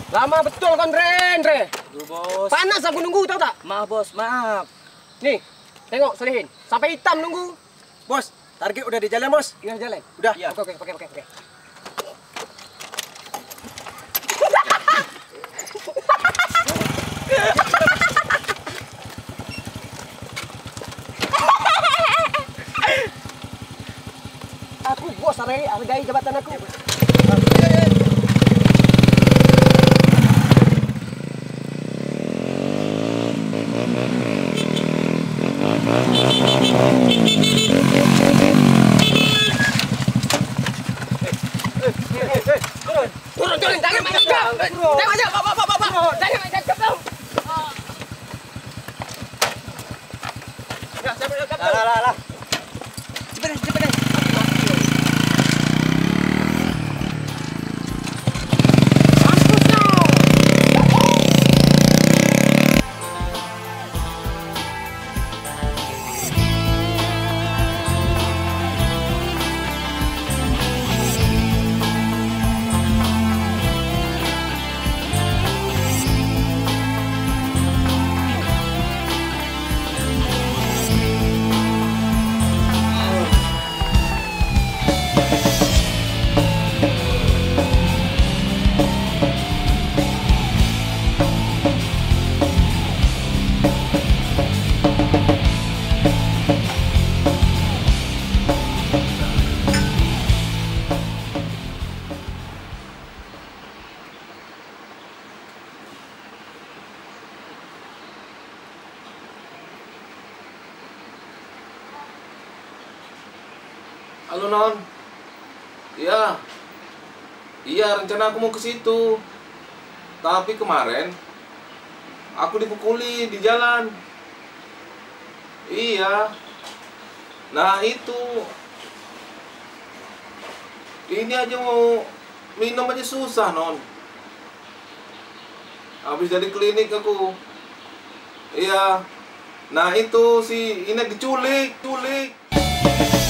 Lama betul kon Re. Aduh, bos. Panas aku nunggu tau tak? Maaf, bos. Maaf. Nih, tengok selihin. Sampai hitam nunggu. Bos, target udah di jalan, Bos. Tinggal jalan. Udah. Iya. Oke. Aku bos, hargai jabatan aku. Turun, jangan main jam. Tengok aja, Pak. Jangan main jam dong. Ya, saya berdekat. Lah. Cepat. Halo Non. Iya rencana aku mau ke situ. Tapi kemarin aku dipukuli di jalan. Iya. Nah itu. Ini aja mau minum aja susah Non. Habis dari klinik aku. Iya. Nah itu si Inek diculik.